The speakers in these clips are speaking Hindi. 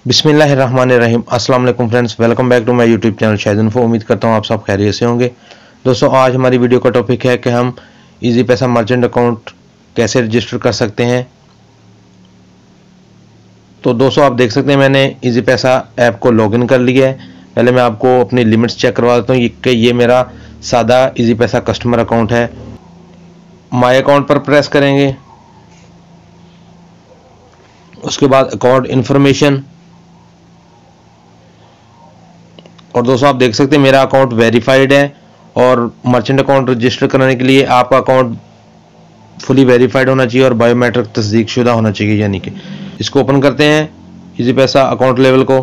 बिस्मिल्लाहिर्रहमानिर्रहीम। अस्सलाम वालेकुम friends, welcome back to my YouTube channel Shahid info. उम्मीद करता हूँ आप सब खैरियत से होंगे। दोस्तों, आज हमारी वीडियो का टॉपिक है कि हम इजी पैसा मर्चेंट अकाउंट कैसे रजिस्टर कर सकते हैं। तो दोस्तों, आप देख सकते हैं मैंने इजी पैसा ऐप को लॉगिन कर लिया है। पहले मैं आपको अपनी लिमिट्स चेक करवा देता हूँ कि ये मेरा सादा इजी पैसा कस्टमर अकाउंट है। माई अकाउंट पर प्रेस करेंगे, उसके बाद अकाउंट इन्फॉर्मेशन, और दोस्तों आप देख सकते हैं मेरा अकाउंट वेरीफाइड है। और मर्चेंट अकाउंट रजिस्टर कराने के लिए आपका अकाउंट फुली वेरीफाइड होना चाहिए और बायोमेट्रिक तस्दीक शुदा होना चाहिए। यानी कि इसको ओपन करते हैं इजी पैसा अकाउंट लेवल को।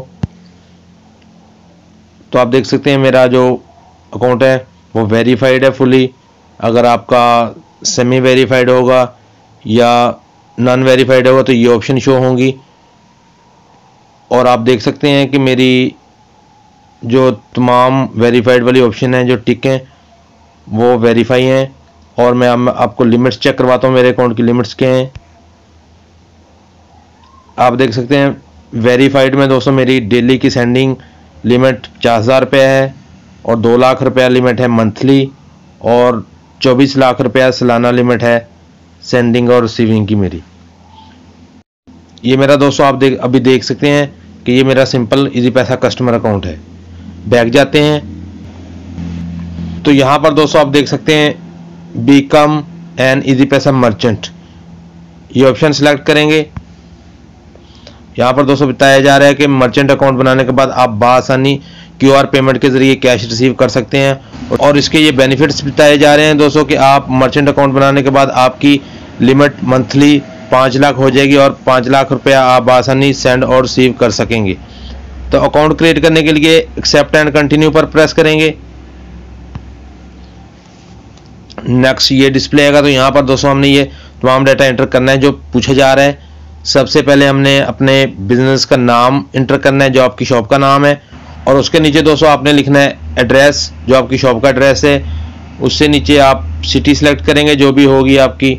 तो आप देख सकते हैं मेरा जो अकाउंट है वो वेरीफाइड है फुली। अगर आपका सेमी वेरीफाइड होगा या नॉन वेरीफाइड होगा तो ये ऑप्शन शो होंगी। और आप देख सकते हैं कि मेरी जो तमाम वेरीफाइड वाली ऑप्शन हैं, जो टिक हैं, वो वेरीफाई हैं। और मैं आपको लिमिट्स चेक करवाता हूँ, मेरे अकाउंट की लिमिट्स क्या हैं। आप देख सकते हैं वेरीफाइड में दोस्तों मेरी डेली की सेंडिंग लिमिट 50,000 रुपये है और 2 लाख रुपया लिमिट है मंथली, और 24 लाख रुपया सालाना लिमिट है सेंडिंग और रिसीविंग की मेरी। ये मेरा दोस्तों आप अभी देख सकते हैं कि ये मेरा simple Easypaisa customer account है। बैक जाते हैं तो यहाँ पर दोस्तों आप देख सकते हैं become an Easypaisa merchant, ये ऑप्शन सिलेक्ट करेंगे। यहाँ पर दोस्तों बताया जा रहा है कि मर्चेंट अकाउंट बनाने के बाद आप बआसानी क्यूआर पेमेंट के जरिए कैश रिसीव कर सकते हैं। और इसके ये बेनिफिट्स बताए जा रहे हैं दोस्तों कि आप मर्चेंट अकाउंट बनाने के बाद आपकी लिमिट मंथली 5 लाख हो जाएगी और 5 लाख रुपया आप बआसानी सेंड और रिसीव कर सकेंगे। तो अकाउंट क्रिएट करने के लिए एक्सेप्ट एंड कंटिन्यू पर प्रेस करेंगे। नेक्स्ट ये डिस्प्ले आएगा। तो यहाँ पर दोस्तों हमने ये तमाम डाटा एंटर करना है जो पूछा जा रहा है। सबसे पहले हमने अपने बिजनेस का नाम एंटर करना है जो आपकी शॉप का नाम है, और उसके नीचे दोस्तों आपने लिखना है एड्रेस जो आपकी शॉप का एड्रेस है। उससे नीचे आप सिटी सेलेक्ट करेंगे जो भी होगी आपकी।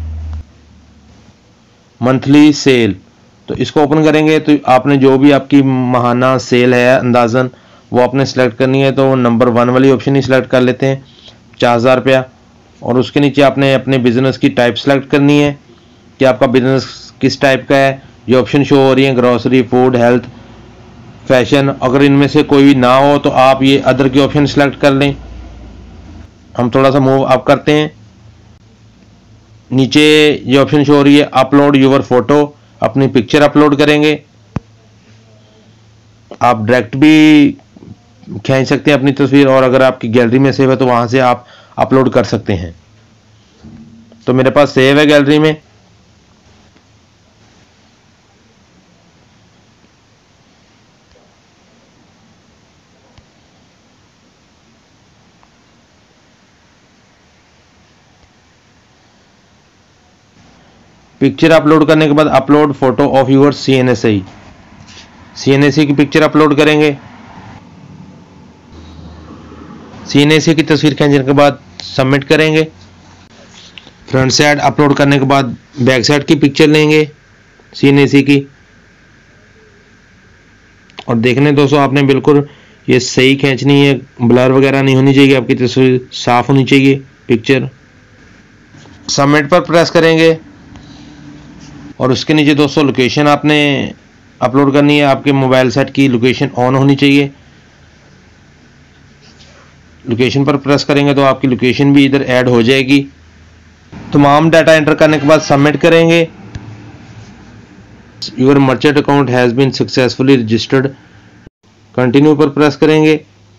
मंथली सेल, तो इसको ओपन करेंगे तो आपने जो भी आपकी माहाना सेल है अंदाजन वो आपने सेलेक्ट करनी है। तो नंबर 1 वाली ऑप्शन ही सिलेक्ट कर लेते हैं, 50,000 रुपया। और उसके नीचे आपने अपने बिजनेस की टाइप सेलेक्ट करनी है कि आपका बिजनेस किस टाइप का है। ये ऑप्शन शो हो रही है ग्रोसरी, फूड, हेल्थ, फैशन। अगर इनमें से कोई भी ना हो तो आप ये अदर की ऑप्शन सेलेक्ट कर लें। हम थोड़ा सा मूव अप करते हैं। नीचे ये ऑप्शन शो हो रही है अपलोड यूर फोटो, अपनी पिक्चर अपलोड करेंगे। आप डायरेक्ट भी खींच सकते हैं अपनी तस्वीर, और अगर आपकी गैलरी में सेव है तो वहां से आप अपलोड कर सकते हैं। तो मेरे पास सेव है गैलरी में। पिक्चर अपलोड करने के बाद upload photo of your CNIC की पिक्चर अपलोड करेंगे। सीएनएसई की तस्वीर खींचने के बाद सबमिट करेंगे। फ्रंट साइड अपलोड करने के बाद बैक साइड की पिक्चर लेंगे सीएनएसई की। और देखने दोस्तों आपने बिल्कुल ये सही खींचनी है, ब्लर वगैरह नहीं होनी चाहिए, आपकी तस्वीर साफ होनी चाहिए पिक्चर। सबमिट पर प्रेस करेंगे और उसके नीचे दोस्तों लोकेशन आपने अपलोड करनी है। आपके मोबाइल सेट की लोकेशन ऑन होनी चाहिए। लोकेशन पर प्रेस करेंगे तो आपकी लोकेशन भी इधर ऐड हो जाएगी। तमाम डाटा एंटर करने के बाद सबमिट करेंगे। Your merchant account has been successfully registered, continue पर प्रेस करेंगे।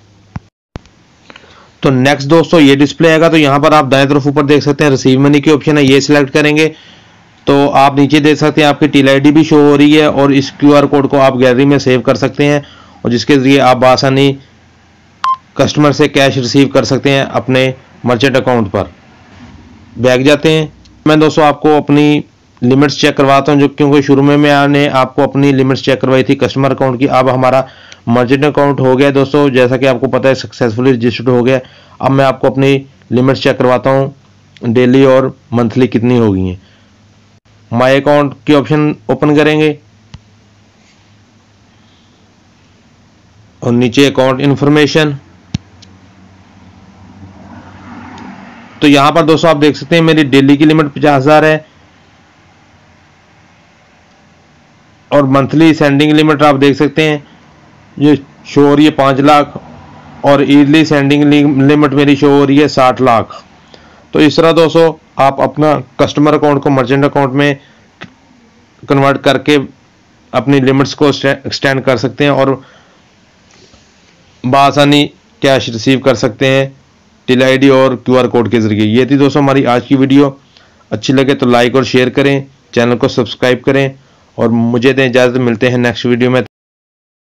तो नेक्स्ट दोस्तों ये डिस्प्ले आएगा। तो यहाँ पर आप दाएं तरफ ऊपर देख सकते हैं रिसीव मनी की ऑप्शन है, ये सिलेक्ट करेंगे। तो आप नीचे देख सकते हैं आपकी टील आईडी भी शो हो रही है, और इस क्यूआर कोड को आप गैलरी में सेव कर सकते हैं, और जिसके जरिए आप आसानी कस्टमर से कैश रिसीव कर सकते हैं अपने मर्चेंट अकाउंट पर। बैक जाते हैं। मैं दोस्तों आपको अपनी लिमिट्स चेक करवाता हूं, जो क्योंकि शुरू में मैंने आपको अपनी लिमिट्स चेक करवाई थी कस्टमर अकाउंट की। अब हमारा मर्चेंट अकाउंट हो गया दोस्तों, जैसा कि आपको पता है सक्सेसफुली रजिस्टर्ड हो गया। अब मैं आपको अपनी लिमिट्स चेक करवाता हूँ डेली और मंथली कितनी हो गई हैं। माई अकाउंट की ऑप्शन ओपन करेंगे। और नीचे अकाउंट इन्फॉर्मेशन। तो यहाँ पर दोस्तों आप देख सकते हैं मेरी डेली की लिमिट 50,000 है और मंथली सेंडिंग लिमिट आप देख सकते हैं ये शो हो रही है 5 लाख और ईयरली सेंडिंग लिमिट मेरी शो हो रही है 60 लाख। तो इस तरह दोस्तों आप अपना कस्टमर अकाउंट को मर्चेंट अकाउंट में कन्वर्ट करके अपनी लिमिट्स को एक्सटेंड कर सकते हैं और बआसानी कैश रिसीव कर सकते हैं टिल आईडी और QR कोड के जरिए। ये थी दोस्तों हमारी आज की वीडियो। अच्छी लगे तो लाइक और शेयर करें, चैनल को सब्सक्राइब करें और मुझे दें इजाज़त। मिलते हैं नेक्स्ट वीडियो में।